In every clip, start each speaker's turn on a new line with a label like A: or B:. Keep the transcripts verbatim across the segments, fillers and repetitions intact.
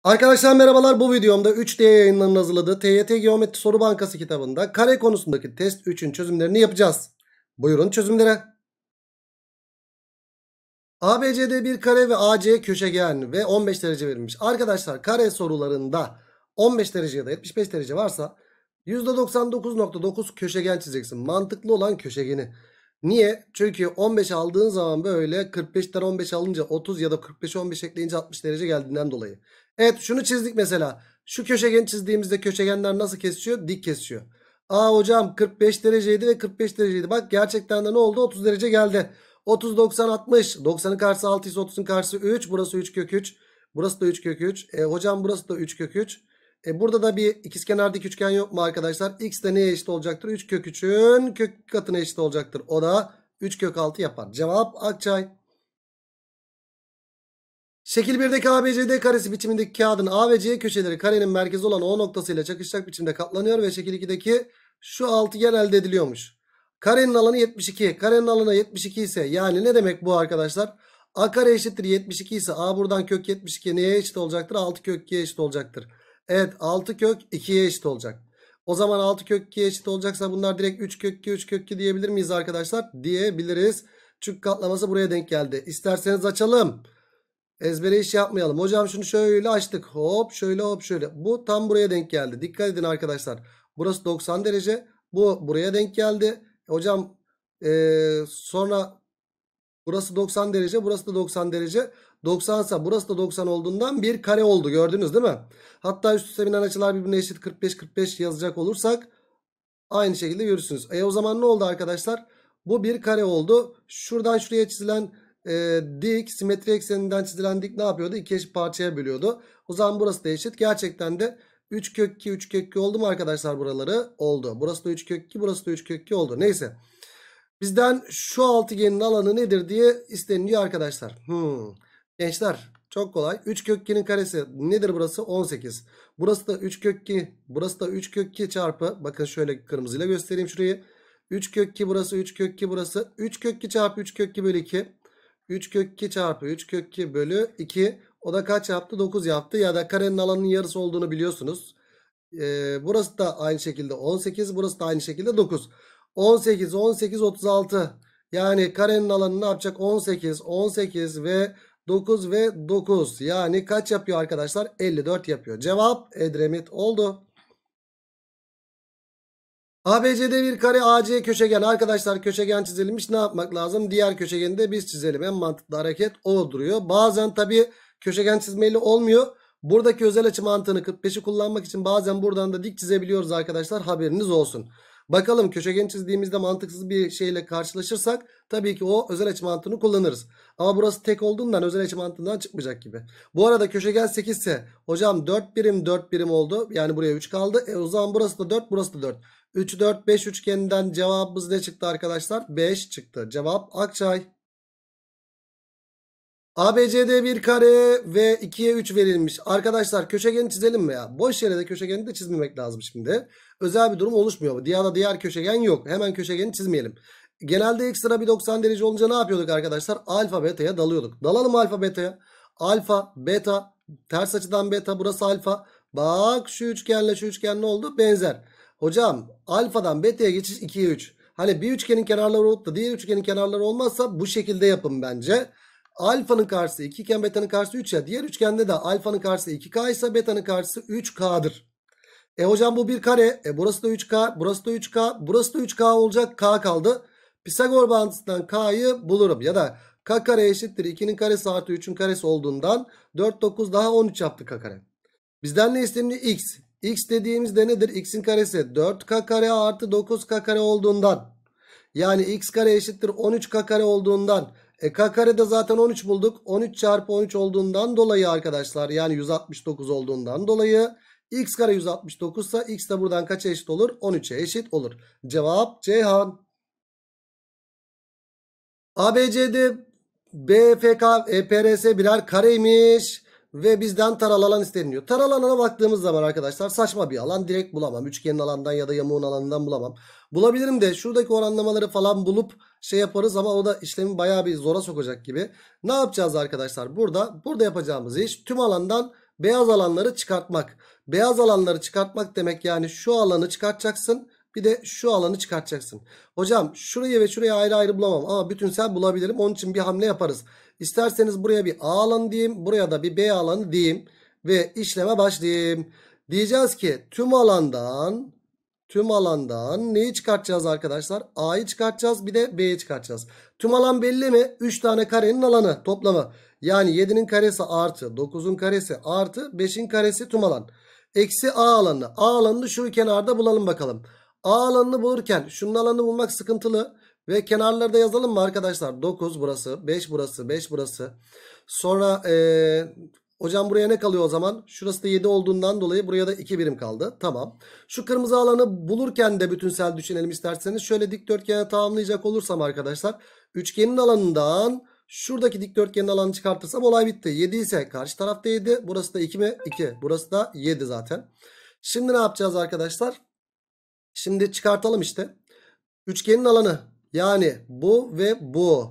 A: Arkadaşlar merhabalar, bu videomda üç D yayınlarının hazırladığı T Y T Geometri Soru Bankası kitabında kare konusundaki test üçün çözümlerini yapacağız. Buyurun çözümlere. A B C D bir kare ve A C köşegen ve on beş derece verilmiş. Arkadaşlar kare sorularında on beş derece ya da yetmiş beş derece varsa yüzde doksan dokuz nokta dokuz köşegen çizeceksin. Mantıklı olan köşegeni. Niye? Çünkü on beş aldığın zaman böyle kırk beşten on beş alınca otuz ya da kırk beşe on beş ekleyince altmış derece geldiğinden dolayı. Evet, şunu çizdik mesela. Şu köşegeni çizdiğimizde köşegenler nasıl kesişiyor? Dik kesişiyor. Aa hocam kırk beş dereceydi ve kırk beş dereceydi. Bak gerçekten de ne oldu? otuz derece geldi. otuz, doksan, altmış. doksanın karşısı altı ise otuzun karşısı üç. Burası üç kök üç. Burası da üç kök üç. E, hocam burası da üç kök üç. E, burada da bir ikizkenar dik üçgen yok mu arkadaşlar? X de neye eşit olacaktır? üç kök üçün kök katına eşit olacaktır. O da üç kök altı yapar. Cevap Akçay. Şekil birdeki A B C D karesi biçimindeki kağıdın A ve C köşeleri karenin merkezi olan O noktasıyla çakışacak biçimde katlanıyor ve şekil ikideki şu altıgen elde ediliyormuş. Karenin alanı yetmiş iki. Karenin alanı yetmiş iki ise yani ne demek bu arkadaşlar? A kare eşittir yetmiş iki ise A buradan kök yetmiş iki neye eşit olacaktır? altı kök ikiye eşit olacaktır. Evet, altı kök ikiye eşit olacak. O zaman altı kök ikiye eşit olacaksa bunlar direkt üç kök iki üç kök iki diyebilir miyiz arkadaşlar? Diyebiliriz. Çünkü katlaması buraya denk geldi. İsterseniz açalım. Ezbere iş yapmayalım. Hocam şunu şöyle açtık. Hop şöyle hop şöyle. Bu tam buraya denk geldi. Dikkat edin arkadaşlar. Burası doksan derece. Bu buraya denk geldi. Hocam ee, sonra burası doksan derece. Burası da doksan derece. doksan ise burası da doksan olduğundan bir kare oldu. Gördünüz değil mi? Hatta üst üste binen açılar birbirine eşit kırk beş kırk beş yazacak olursak aynı şekilde görürsünüz. E o zaman ne oldu arkadaşlar? Bu bir kare oldu. Şuradan şuraya çizilen e, dik, simetri ekseninden çizilen dik ne yapıyordu? İki eşit parçaya bölüyordu. O zaman burası da eşit. Gerçekten de üç kök iki üç kök iki oldu mu arkadaşlar buraları? Oldu. Burası da üç kök iki, burası da üç kök iki oldu. Neyse. Bizden şu altıgenin alanı nedir diye isteniliyor arkadaşlar. Hmm. Gençler çok kolay. üç kök ikinin karesi nedir burası? on sekiz. Burası da üç kök iki. Burası da üç kök iki çarpı. Bakın şöyle kırmızıyla göstereyim şurayı. üç kök iki burası. üç kök iki burası. üç kök iki çarpı üç kök iki bölü iki. üç kök iki çarpı üç kök iki bölü iki. O da kaç yaptı? dokuz yaptı. Ya da karenin alanının yarısı olduğunu biliyorsunuz. Ee, burası da aynı şekilde on sekiz. Burası da aynı şekilde dokuz. on sekiz, on sekiz, otuz altı. Yani karenin alanı ne yapacak? on sekiz, on sekiz ve dokuz ve dokuz. Yani kaç yapıyor arkadaşlar? elli dört yapıyor. Cevap Edremit oldu. A B C D bir kare, A C köşegen. Arkadaşlar köşegen çizilmiş. Ne yapmak lazım? Diğer köşegeni de biz çizelim. En mantıklı hareket o duruyor. Bazen tabii köşegen çizmeli olmuyor. Buradaki özel açı mantığını kırk beşi kullanmak için bazen buradan da dik çizebiliyoruz arkadaşlar. Haberiniz olsun. Bakalım köşegen çizdiğimizde mantıksız bir şeyle karşılaşırsak tabii ki o özel açı mantığını kullanırız. Ama burası tek olduğundan özel açı mantığından çıkmayacak gibi. Bu arada köşegen sekiz ise hocam dört birim dört birim oldu. Yani buraya üç kaldı. E o zaman burası da dört, burası da dört. üç, dört, beş üçgeninden cevabımız ne çıktı arkadaşlar? beş çıktı. Cevap Akçay. A B C D bir kare ve ikiye üç verilmiş. Arkadaşlar köşegeni çizelim mi ya? Boş yere de köşegeni de çizmemek lazım şimdi. Özel bir durum oluşmuyor mu? Diğer diğer köşegen yok. Hemen köşegeni çizmeyelim. Genelde ekstra bir doksan derece olunca ne yapıyorduk arkadaşlar? Alfa beta'ya dalıyorduk. Dalalım alfa beta'ya. Alfa, beta, ters açıdan beta, burası alfa. Bak şu üçgenle şu üçgen ne oldu? Benzer. Hocam alfadan beta'ya geçiş ikiye üç. Hani bir üçgenin kenarları olup da diğer üçgenin kenarları olmazsa bu şekilde yapın bence. Alfanın karşısı iki iken beta'nın karşısı üç ya. Diğer üçgende de alfanın karşısı iki K ise beta'nın karşısı üç K'dır. E hocam bu bir kare. E burası da üç K. Burası da üç K. Burası da üç K olacak. K kaldı. Pisagor bağıntısından K'yı bulurum. Ya da K kare eşittir ikinin karesi artı üçün karesi olduğundan dört, dokuz daha on üç yaptı K kare. Bizden ne isteniyor? X. X dediğimizde nedir? X'in karesi dört K kare artı dokuz K kare olduğundan. Yani x kare eşittir on üç K kare olduğundan. E K kare de zaten on üç bulduk. on üç çarpı on üç olduğundan dolayı arkadaşlar. Yani yüz altmış dokuz olduğundan dolayı. X kare yüz altmış dokuz ise x de buradan kaça eşit olur? on üçe eşit olur. Cevap Ceyhan. A B C D B F K E P R S birer kareymiş. Ve bizden taral alan isteniliyor. Taral alana baktığımız zaman arkadaşlar saçma bir alan. Direkt bulamam. Üçgenin alanından ya da yamuğun alanından bulamam. Bulabilirim de şuradaki oranlamaları falan bulup şey yaparız ama o da işlemi bayağı bir zora sokacak gibi. Ne yapacağız arkadaşlar? Burada burada yapacağımız iş tüm alandan Beyaz alanları çıkartmak. Beyaz alanları çıkartmak demek yani şu alanı çıkartacaksın. Bir de şu alanı çıkartacaksın. Hocam şurayı ve şurayı ayrı ayrı bulamam ama bütünsel bulabilirim. Onun için bir hamle yaparız. İsterseniz buraya bir A alanı diyeyim. Buraya da bir B alanı diyeyim. Ve işleme başlayayım. Diyeceğiz ki tüm alandan tüm alandan neyi çıkartacağız arkadaşlar? A'yı çıkartacağız, bir de B'yi çıkartacağız. Tüm alan belli mi? üç tane karenin alanı toplamı. Yani yedinin karesi artı dokuzun karesi artı beşin karesi tüm alan. Eksi A alanı. A alanını şu kenarda bulalım bakalım. A alanını bulurken şunun alanını bulmak sıkıntılı. Ve kenarları da yazalım mı arkadaşlar? dokuz burası, beş burası, beş burası. Sonra ee, hocam buraya ne kalıyor o zaman? Şurası da yedi olduğundan dolayı buraya da iki birim kaldı. Tamam. Şu kırmızı alanı bulurken de bütünsel düşünelim isterseniz. Şöyle dikdörtgene tamamlayacak olursam arkadaşlar. Üçgenin alanından şuradaki dikdörtgenin alanını çıkartırsam olay bitti. yedi ise karşı tarafta yedi. Burası da iki mi? iki. Burası da yedi zaten. Şimdi ne yapacağız arkadaşlar? Şimdi çıkartalım işte. Üçgenin alanı yani bu ve bu.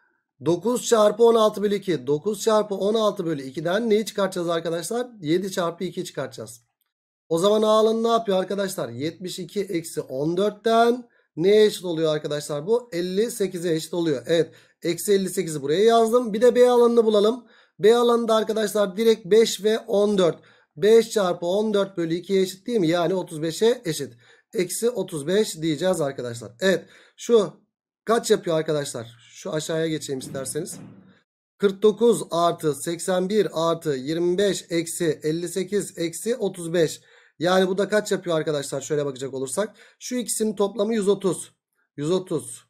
A: dokuz çarpı on altı bölü iki. dokuz çarpı on altı bölü iki'den neyi çıkartacağız arkadaşlar? yedi çarpı iki çıkartacağız. O zaman A alanı ne yapıyor arkadaşlar? yetmiş iki eksi on dört'ten neye eşit oluyor arkadaşlar bu? elli sekize eşit oluyor. Evet. Eksi elli sekizi buraya yazdım. Bir de B alanını bulalım. B alanında arkadaşlar direkt beş ve on dört. beş çarpı on dört bölü iki'ye eşit değil mi? Yani otuz beş'e eşit. Eksi otuz beş diyeceğiz arkadaşlar. Evet. Şu kaç yapıyor arkadaşlar? Şu aşağıya geçeyim isterseniz. kırk dokuz artı seksen bir artı yirmi beş eksi elli sekiz eksi otuz beş. Yani bu da kaç yapıyor arkadaşlar? Şöyle bakacak olursak. Şu ikisinin toplamı yüz otuz. yüz otuz.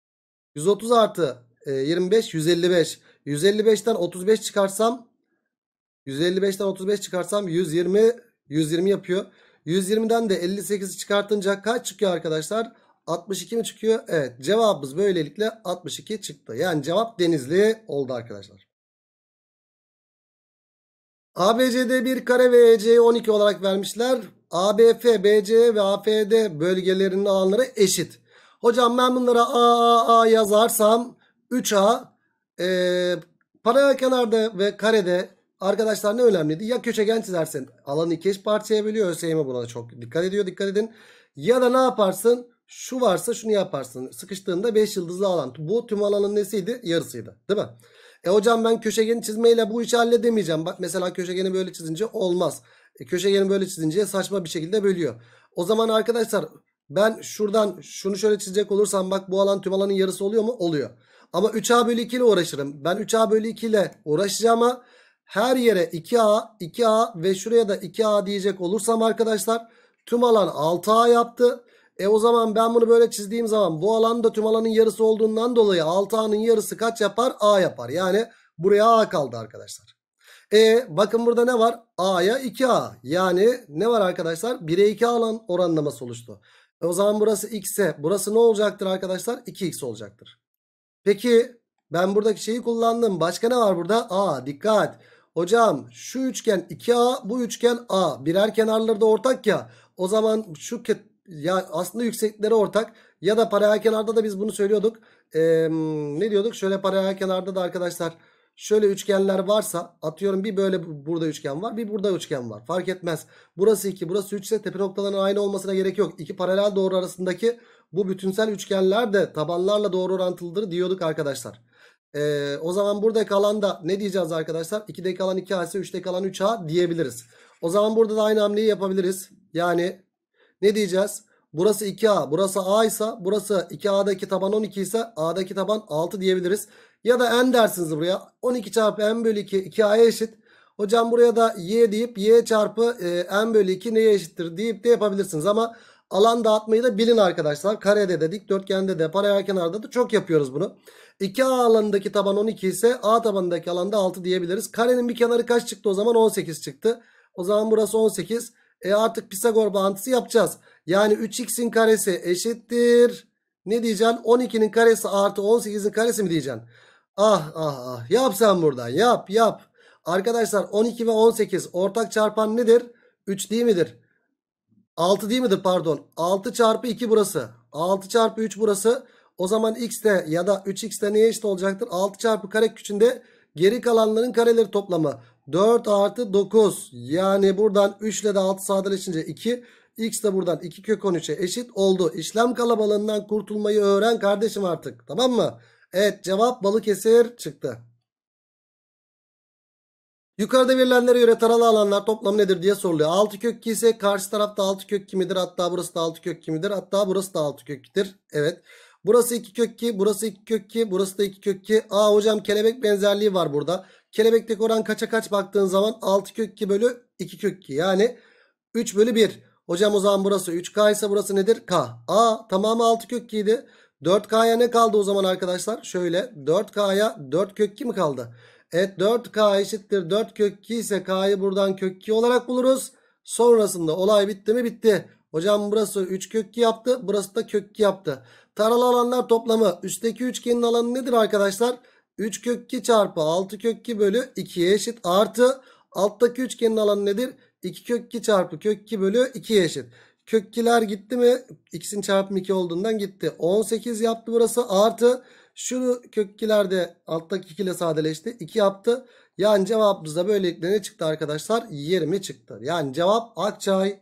A: yüz otuz artı e, yirmi beş yüz elli beş. yüz elli beş'ten otuz beş çıkarsam yüz elli beş'ten otuz beş çıkarsam yüz yirmi yüz yirmi yapıyor. yüz yirmi'den de elli sekizi çıkartınca kaç çıkıyor arkadaşlar? altmış iki mi çıkıyor? Evet, cevabımız böylelikle altmış iki çıktı. Yani cevap Denizli oldu arkadaşlar. A B C D bir kare ve E C'yi on iki olarak vermişler. A B F, B C ve A F D bölgelerinin alanları eşit. Hocam ben bunlara A, A, A yazarsam üç A e, paralel kenarda ve karede arkadaşlar ne önemliydi? Ya köşegen çizersen alanı iki eş parçaya bölüyor. ÖSYM buna çok dikkat ediyor. Dikkat edin. Ya da ne yaparsın? Şu varsa şunu yaparsın. Sıkıştığında beş yıldızlı alan. Bu tüm alanın nesiydi? Yarısıydı. Değil mi? E hocam ben köşegeni çizmeyle bu işi halledemeyeceğim. Bak mesela köşegeni böyle çizince olmaz. E köşegeni böyle çizince saçma bir şekilde bölüyor. O zaman arkadaşlar ben şuradan şunu şöyle çizecek olursam bak bu alan tüm alanın yarısı oluyor mu? Oluyor. Ama üç A bölü iki ile uğraşırım. Ben üç A bölü iki ile uğraşacağım ama her yere iki A, iki A ve şuraya da iki A diyecek olursam arkadaşlar tüm alan altı A yaptı. E o zaman ben bunu böyle çizdiğim zaman bu alan da tüm alanın yarısı olduğundan dolayı altı A'nın yarısı kaç yapar? A yapar. Yani buraya A kaldı arkadaşlar. E bakın burada ne var? A'ya iki A. Yani ne var arkadaşlar? bire iki alan oranlaması oluştu. E o zaman burası X ise burası ne olacaktır arkadaşlar? iki X olacaktır. Peki ben buradaki şeyi kullandım. Başka ne var burada? A dikkat. Hocam şu üçgen iki A, bu üçgen A. Birer kenarları da ortak ya. O zaman şu ya aslında yükseklikleri ortak. Ya da paralel kenarda da biz bunu söylüyorduk. Ee, ne diyorduk? Şöyle paralel kenarda da arkadaşlar şöyle üçgenler varsa atıyorum bir böyle burada üçgen var, bir burada üçgen var. Fark etmez. Burası iki, burası üç ise tepe noktalarının aynı olmasına gerek yok. İki paralel doğru arasındaki bu bütünsel üçgenler de tabanlarla doğru orantılıdır diyorduk arkadaşlar. Ee, o zaman buradaki alanda ne diyeceğiz arkadaşlar? iki'deki alan iki A ise üç'teki alan üç A diyebiliriz. O zaman burada da aynı hamleyi yapabiliriz. Yani ne diyeceğiz? Burası iki A, burası A ise burası iki A'daki taban on iki ise A'daki taban altı diyebiliriz. Ya da n dersiniz buraya. on iki çarpı n bölü iki iki A'ya eşit. Hocam buraya da y deyip y çarpı e, n bölü iki neye eşittir deyip de yapabilirsiniz. Ama alan dağıtmayı da bilin arkadaşlar. Karede de dikdörtgende de paralel kenarda da çok yapıyoruz bunu. iki A alanındaki taban on iki ise A tabanındaki alanda altı diyebiliriz. Karenin bir kenarı kaç çıktı o zaman? on sekiz çıktı. O zaman burası on sekiz. E artık Pisagor bağıntısı yapacağız. Yani üç x'in karesi eşittir. Ne diyeceksin? on iki'nin karesi artı on sekiz'in karesi mi diyeceksin? Ah ah ah. Yap sen buradan. Yap yap. Arkadaşlar on iki ve on sekiz ortak çarpan nedir? üç değil midir? altı değil midir pardon. altı çarpı iki burası. altı çarpı üç burası. O zaman x de ya da üç x de neye eşit olacaktır? altı çarpı kare küçüğünde geri kalanların kareleri toplamı. dört artı dokuz. Yani buradan üç ile de altı sadeleşince iki. X de buradan iki kök on üçe eşit oldu. İşlem kalabalığından kurtulmayı öğren kardeşim artık. Tamam mı? Evet, cevap Balıkesir çıktı. Yukarıda verilenlere göre taralı alanlar toplamı nedir diye soruluyor. altı kök iki ise karşı tarafta altı kök iki midir? Hatta burası da altı kök iki midir? Hatta burası da altı kök ikidir. Evet. Burası iki kök iki, burası iki kök iki, burası da iki kök iki. Aa hocam, kelebek benzerliği var burada. Kelebekteki oran kaça kaç baktığın zaman altı kök iki bölü iki kök iki. Yani üç bölü bir. Hocam o zaman burası üç K ise burası nedir? K. Aa, tamamı altı kök iki idi. dört K'ya ne kaldı o zaman arkadaşlar? Şöyle, dört K'ya dört kök iki mi kaldı? Evet, dört K eşittir dört kök iki ise K'yı buradan kök iki olarak buluruz. Sonrasında olay bitti mi? Bitti. Hocam burası üç kök iki yaptı. Burası da kök iki yaptı. Taralı alanlar toplamı. Üstteki üçgenin alanı nedir arkadaşlar? üç kök iki çarpı altı kök iki bölü ikiye eşit. Artı alttaki üçgenin alanı nedir? iki kök iki çarpı kök iki bölü ikiye eşit. Kök ikiler gitti mi? İkisinin çarpımı iki olduğundan gitti. on sekiz yaptı burası. Artı şu kök ikiler de alttaki iki ile sadeleşti. iki yaptı. Yani cevabımız da böylelikle ne çıktı arkadaşlar? yirmi çıktı. Yani cevap Akçay.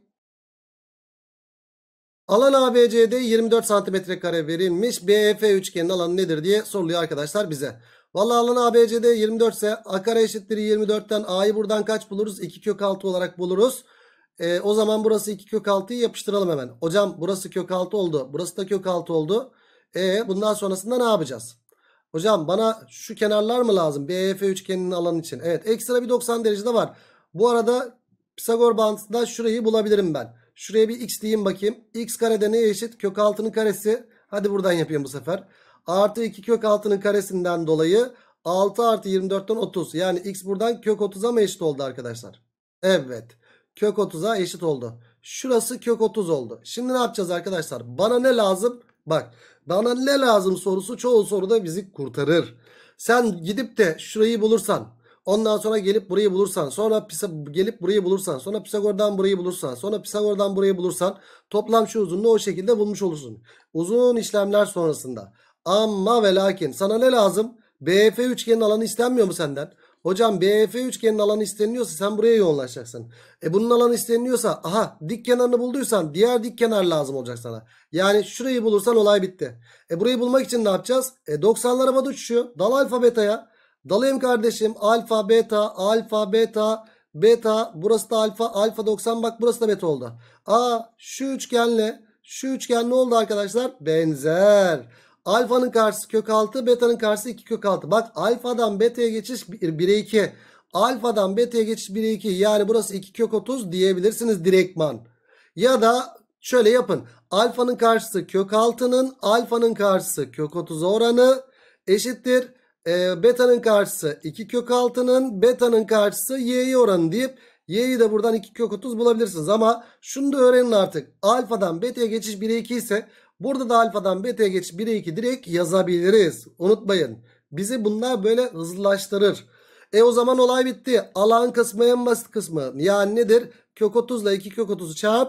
A: Alan A B C'de yirmi dört santimetre kare verilmiş. B E F üçgenin alanı nedir diye soruluyor arkadaşlar bize. Vallahi alan A B C'de yirmi dört ise A kare eşittir yirmi dörtten A'yı buradan kaç buluruz? iki kök altı olarak buluruz. Ee, o zaman burası iki kök altıyı yapıştıralım hemen. Hocam burası kök altı oldu. Burası da kök altı oldu. E bundan sonrasında ne yapacağız? Hocam bana şu kenarlar mı lazım? B E F üçgeninin alanı için. Evet, ekstra bir doksan derecede var. Bu arada Pisagor bağıntısında şurayı bulabilirim ben. Şuraya bir x diyeyim bakayım. X karede neye eşit? Kök altının karesi. Hadi buradan yapayım bu sefer. Artı iki kök altının karesinden dolayı altı artı yirmi dörtten otuz. Yani x buradan kök otuza mı eşit oldu arkadaşlar? Evet. Kök otuza eşit oldu. Şurası kök otuz oldu. Şimdi ne yapacağız arkadaşlar? Bana ne lazım? Bak, bana ne lazım sorusu çoğu soruda bizi kurtarır. Sen gidip de şurayı bulursan, ondan sonra gelip burayı bulursan, sonra Pisa, gelip burayı bulursan, sonra Pisagor'dan burayı bulursan, sonra Pisagor'dan burayı bulursan toplam şu uzunluğu o şekilde bulmuş olursun. Uzun işlemler sonrasında. Ama ve lakin sana ne lazım? B E F üçgenin alanı istenmiyor mu senden? Hocam B E F üçgenin alanı isteniyorsa sen buraya yoğunlaşacaksın. E bunun alanı isteniyorsa, aha, dik kenarını bulduysan diğer dik kenar lazım olacak sana. Yani şurayı bulursan olay bitti. E burayı bulmak için ne yapacağız? E doksanlar havada uçuşuyor. Dal alfa beta'ya. Dalayım kardeşim. Alfa beta alfa beta beta. Burası da alfa alfa doksan, bak burası da beta oldu. Aa, şu üçgenle şu üçgen ne oldu arkadaşlar? Benzer. Alfanın karşısı kök altı, beta'nın karşısı iki kök altı. Bak, alfadan beta'ya geçiş bire iki. Alfadan beta'ya geçiş bire iki. Yani burası iki kök otuz diyebilirsiniz direktman. Ya da şöyle yapın. Alfanın karşısı kök altının, alfanın karşısı kök otuza oranı eşittir. E, beta'nın karşısı iki kök altının, beta'nın karşısı y'ye oranı deyip y'yi de buradan iki kök otuz bulabilirsiniz. Ama şunu da öğrenin artık. Alfadan beta'ya geçiş bire iki ise burada da alfadan beta'ya geçiş bire iki direkt yazabiliriz. Unutmayın. Bizi bunlar böyle hızlılaştırır. E o zaman olay bitti. Alan kısmı en basit kısmı. Yani nedir? Kök otuz ile iki kök otuzu çarp.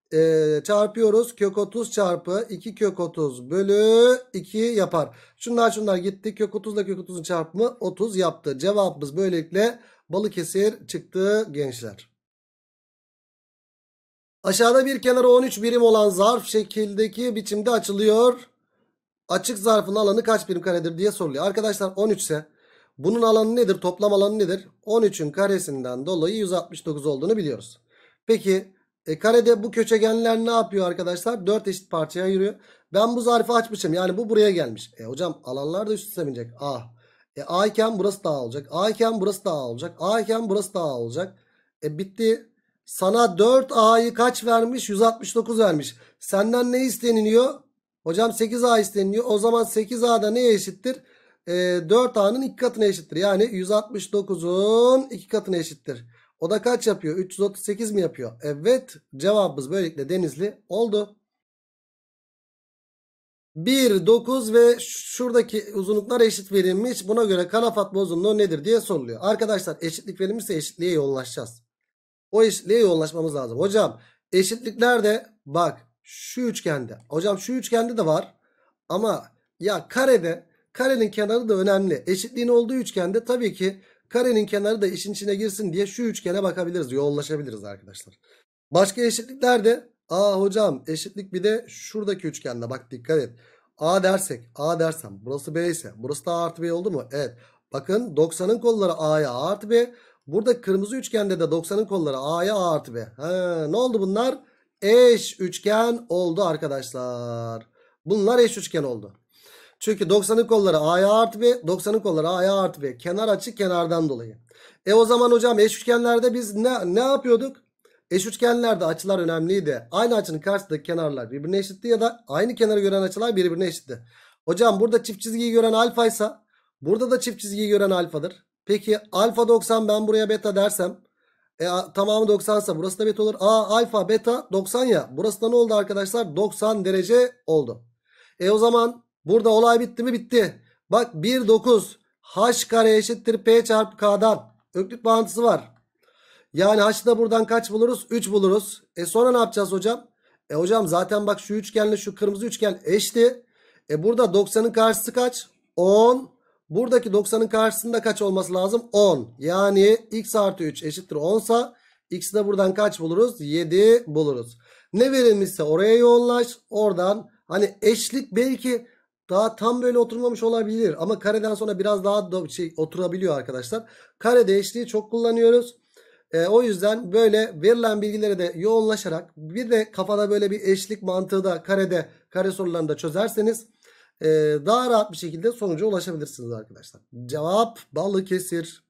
A: E, çarpıyoruz. Kök otuz çarpı iki kök otuz bölü iki yapar. Şunlar şunlar gitti. Kök otuz ile kök otuzun çarpımı otuz yaptı. Cevabımız böylelikle Balıkesir çıktı gençler. Aşağıda bir kenarı on üç birim olan zarf şekildeki biçimde açılıyor. Açık zarfın alanı kaç birim karedir diye soruluyor. Arkadaşlar on üç ise bunun alanı nedir? Toplam alanı nedir? on üçün karesinden dolayı yüz altmış dokuz olduğunu biliyoruz. Peki e, karede bu köşegenler ne yapıyor arkadaşlar? dört eşit parçaya ayırıyor. Ben bu zarfı açmışım. Yani bu buraya gelmiş. E hocam alanlar da üst üste binecek. A. E, A iken burası da A olacak. A iken burası da A olacak. A iken burası da A olacak. E bitti. Sana dört A'yı kaç vermiş? yüz altmış dokuz vermiş. Senden ne isteniliyor? Hocam sekiz A isteniliyor. O zaman sekiz A'da neye eşittir? E, dört A'nın iki katına eşittir. Yani yüz altmış dokuzun iki katına eşittir. O da kaç yapıyor? üç yüz otuz sekiz mi yapıyor? Evet. Cevabımız böylelikle Denizli oldu. bir, dokuz ve şuradaki uzunluklar eşit verilmiş. Buna göre kanat atma uzunluğu nedir diye soruluyor. Arkadaşlar eşitlik verilmişse eşitliğe yoğunlaşacağız. O eşitliğe yoğunlaşmamız lazım. Hocam eşitliklerde bak şu üçgende. Hocam şu üçgende de var. Ama ya karede, karenin kenarı da önemli. Eşitliğin olduğu üçgende tabii ki Karenin kenarı da işin içine girsin diye şu üçgene bakabiliriz. Yoğunlaşabiliriz arkadaşlar. Başka eşitliklerde aa hocam eşitlik bir de şuradaki üçgende bak dikkat et. A dersek A dersem burası B ise burası da A artı B oldu mu? Evet. Bakın doksanın kolları A'ya A artı B. Burada kırmızı üçgende de doksanın kolları A'ya A artı B. Ha, ne oldu bunlar? Eş üçgen oldu arkadaşlar. Bunlar eş üçgen oldu. Çünkü doksanın kolları A'ya artı B, doksanın kolları A'ya artı B. Kenar açı kenardan dolayı. E o zaman hocam eş üçgenlerde biz ne, ne yapıyorduk? Eş üçgenlerde açılar önemliydi. Aynı açının karşısındaki kenarlar birbirine eşitti ya da aynı kenarı gören açılar birbirine eşitti. Hocam burada çift çizgiyi gören alfa ise burada da çift çizgiyi gören alfadır. Peki alfa doksan ben buraya beta dersem e, tamamı doksan ise burası da beta olur. Aa alfa beta doksan ya. Burası da ne oldu arkadaşlar? doksan derece oldu. E o zaman burada olay bitti mi? Bitti. Bak bir virgül dokuz h kare eşittir p çarpı k'dan. Öklüt bağıntısı var. Yani h'da buradan kaç buluruz? üç buluruz. E sonra ne yapacağız hocam? E hocam zaten bak şu üçgenle şu kırmızı üçgen eşti. E burada doksanın karşısı kaç? on. Buradaki doksanın karşısında kaç olması lazım? on. Yani x artı üç eşittir on sa x'i de buradan kaç buluruz? yedi buluruz. Ne verilmişse oraya yoğunlaş. Oradan hani eşlik belki daha tam böyle oturmamış olabilir. Ama kareden sonra biraz daha da şey oturabiliyor arkadaşlar. Karede eşliği çok kullanıyoruz. E, o yüzden böyle verilen bilgilere de yoğunlaşarak bir de kafada böyle bir eşlik mantığı da karede kare sorularını da çözerseniz e, daha rahat bir şekilde sonuca ulaşabilirsiniz arkadaşlar. Cevap Balıkesir.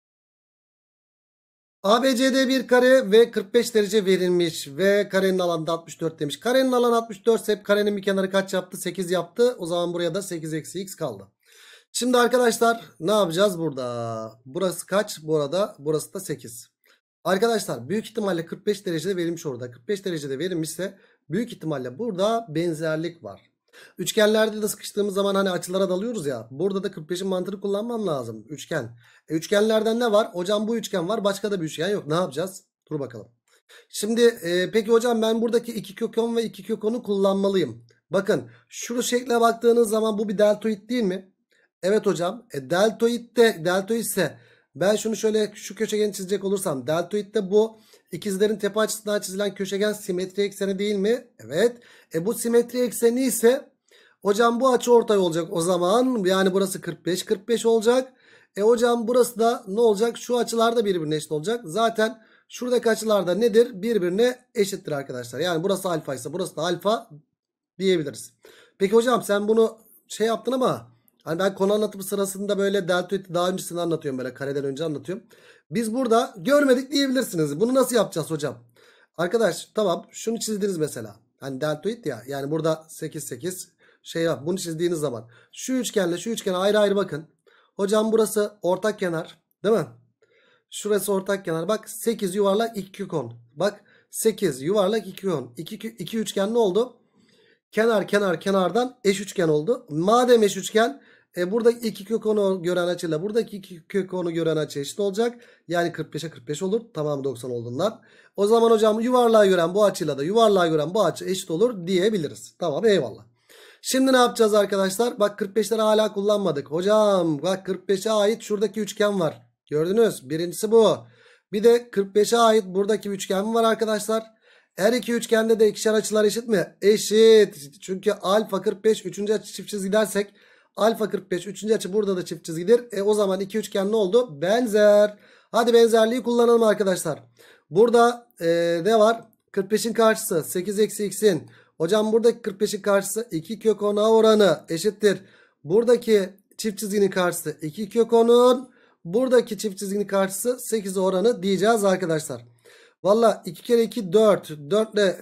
A: A B C D bir kare ve kırk beş derece verilmiş ve karenin alanı da altmış dört demiş. Karenin alanı altmış dört ise karenin bir kenarı kaç yaptı? sekiz yaptı. O zaman buraya da sekiz eksi x kaldı. Şimdi arkadaşlar ne yapacağız burada? Burası kaç? Bu arada burası da sekiz. Arkadaşlar büyük ihtimalle kırk beş derecede verilmiş orada. kırk beş derecede verilmişse büyük ihtimalle burada benzerlik var. Üçgenlerde de sıkıştığımız zaman hani açılara dalıyoruz ya. Burada da kırk beşin mantığını kullanmam lazım. Üçgen. E, üçgenlerden ne var? Hocam bu üçgen var. Başka da bir üçgen yok. Ne yapacağız? Dur bakalım. Şimdi e, peki hocam ben buradaki iki kök on ve iki kök onu kullanmalıyım. Bakın şu şekle baktığınız zaman bu bir deltoid değil mi? Evet hocam. E, deltoid de deltoid ise ben şunu şöyle şu köşegeni çizecek olursam deltoid de bu ikizlerin tepe açısından çizilen köşegen simetri ekseni değil mi? Evet. E bu simetri ekseni ise hocam bu açı ortay olacak o zaman. Yani burası kırk beş kırk beş olacak. E hocam burası da ne olacak? Şu açılar da birbirine eşit olacak. Zaten şuradaki açılar da nedir? Birbirine eşittir arkadaşlar. Yani burası alfa ise burası da alfa diyebiliriz. Peki hocam sen bunu şey yaptın ama hani ben konu anlatımı sırasında böyle deltoidi daha öncesini anlatıyorum, böyle kareden önce anlatıyorum. Biz burada görmedik diyebilirsiniz. Bunu nasıl yapacağız hocam? Arkadaş tamam şunu çizdiniz mesela. Hani deltoid ya, yani burada sekiz sekiz şey yap. Bunu çizdiğiniz zaman şu üçgenle şu üçgene ayrı ayrı bakın. Hocam burası ortak kenar değil mi? Şurası ortak kenar. Bak sekiz yuvarlak iki kök on. Bak sekiz yuvarlak iki kök on. iki, iki üçgen ne oldu? Kenar kenar kenardan eş üçgen oldu. Madem eş üçgen e, buradaki iki kök onu gören açıyla buradaki iki kök onu gören açı eşit olacak. Yani kırk beşe kırk beş olur. Tamam doksan olduğundan. O zaman hocam yuvarlağı gören bu açıyla da yuvarlağı gören bu açı eşit olur diyebiliriz. Tamam eyvallah. Şimdi ne yapacağız arkadaşlar? Bak kırk beşleri hala kullanmadık. Hocam bak kırk beşe ait şuradaki üçgen var. Gördünüz. Birincisi bu. Bir de kırk beşe ait buradaki üçgen var arkadaşlar. Her iki üçgende de ikişer açılar eşit mi? Eşit. Çünkü alfa kırk beş üçüncü açı çift çizgi dersek alfa kırk beş üçüncü açı burada da çift çizgidir. E o zaman iki üçgen ne oldu? Benzer. Hadi benzerliği kullanalım arkadaşlar. Burada e, ne var? kırk beşin karşısı sekiz eksi x'in. Hocam buradaki kırk beşin karşısı iki kök ona oranı eşittir. Buradaki çift çizginin karşısı iki kök onun. Buradaki çift çizginin karşısı sekiz oranı diyeceğiz arkadaşlar. Valla iki kere iki dört. dört ile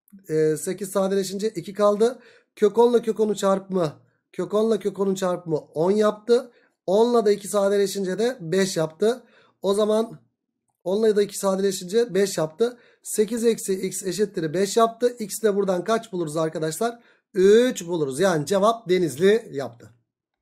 A: e, sekiz sadeleşince iki kaldı. Kök on ile kök onun çarpımı. Kök on ile kök onun çarpımı on yaptı. on ile de iki sadeleşince de beş yaptı. O zaman on ile de iki sadeleşince beş yaptı. sekiz eksi x eşittir beş yaptı. X de buradan kaç buluruz arkadaşlar? üç buluruz. Yani cevap Denizli yaptı.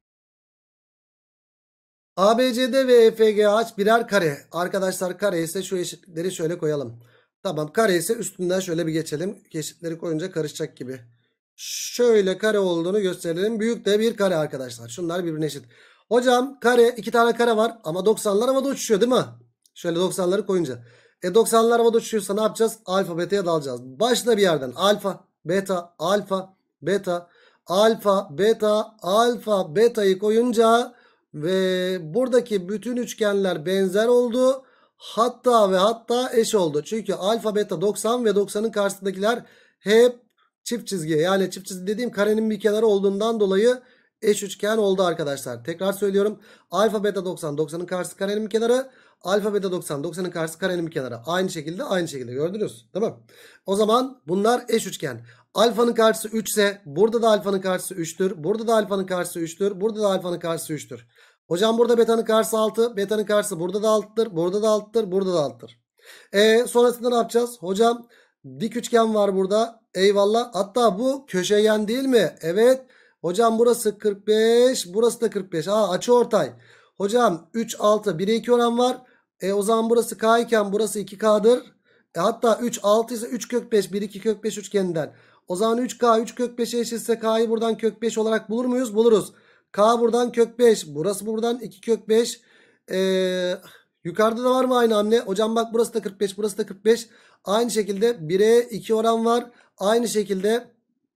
A: A B C D ve E F G H birer kare. Arkadaşlar kare ise şu eşitlikleri şöyle koyalım. Tamam kare ise üstünden şöyle bir geçelim. Eşitleri koyunca karışacak gibi. Şöyle kare olduğunu gösterelim. Büyük de bir kare arkadaşlar. Şunlar birbirine eşit. Hocam kare, iki tane kare var ama doksanlar havada uçuşuyor değil mi? Şöyle doksanları koyunca. E doksanlar havada uçuşuyorsa ne yapacağız? Alfa beta'ya dalacağız. Başla bir yerden. Alfa, beta, alfa, beta, alfa, beta, alfa, beta'yı koyunca ve buradaki bütün üçgenler benzer oldu. Hatta ve hatta eş oldu. Çünkü alfa, beta doksan ve doksanın karşısındakiler hep çift çizgi. Yani çift çizgi dediğim karenin bir kenarı olduğundan dolayı eş üçgen oldu arkadaşlar. Tekrar söylüyorum. Alfa, beta doksan, doksanın karşısı karenin bir kenarı. Alfa, beta doksan, doksanın karşısı karenin bir kenarı. Aynı şekilde aynı şekilde gördünüz. Tamam. O zaman bunlar eş üçgen. Alfanın karşısı üç ise burada da alfanın karşısı üçtür. Burada da alfanın karşısı üçtür. Burada da alfanın karşısı üçtür. Hocam burada betanın karşısı altı. Betanın karşısı burada da altıdır. Burada da altıdır. Burada da altıdır. E sonrasında ne yapacağız? Hocam dik üçgen var burada. Eyvallah. Hatta bu köşegen değil mi? Evet. Hocam burası kırk beş. Burası da kırk beş. Aa, açıortay. Hocam üç, altı, bire iki oran var. E o zaman burası K iken burası iki K'dır. E hatta üç, altı ise üç kök beş. bir, iki kök beş üçgeninden. O zaman üç K üç kök beşe eşitse K'yı buradan kök beş olarak bulur muyuz? Buluruz. K buradan kök beş. Burası buradan iki kök beş. Eee... Yukarıda da var mı aynı hamle? Hocam bak burası da kırk beş, burası da kırk beş. Aynı şekilde bire iki oran var. Aynı şekilde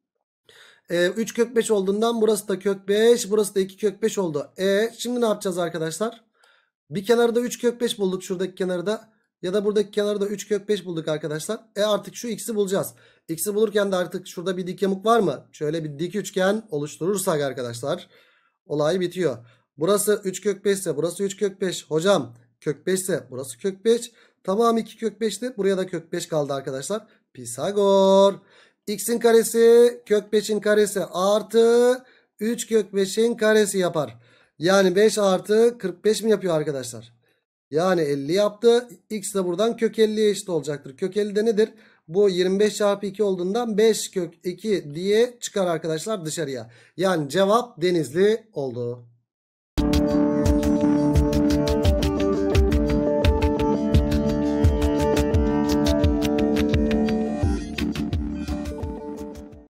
A: e, üç kök beş olduğundan burası da kök beş, burası da iki kök beş oldu. E şimdi ne yapacağız arkadaşlar? Bir kenarda üç kök beş bulduk, şuradaki kenarda. Ya da buradaki kenarda üç kök beş bulduk arkadaşlar. E artık şu x'i bulacağız. X'i bulurken de artık şurada bir dik yamuk var mı? Şöyle bir dik üçgen oluşturursak arkadaşlar olay bitiyor. Burası üç kök beş ise burası üç kök beş. Hocam kök beş ise burası kök beş. Tamam, iki kök beşti. Buraya da kök beş kaldı arkadaşlar. Pisagor. X'in karesi kök beşin karesi artı üç kök beşin karesi yapar. Yani beş artı kırk beş mi yapıyor arkadaşlar? Yani elli yaptı. X de buradan kök elliye eşit olacaktır. Kök elli de nedir? Bu yirmi beş çarpı iki olduğundan beş kök iki diye çıkar arkadaşlar dışarıya. Yani cevap Denizli oldu.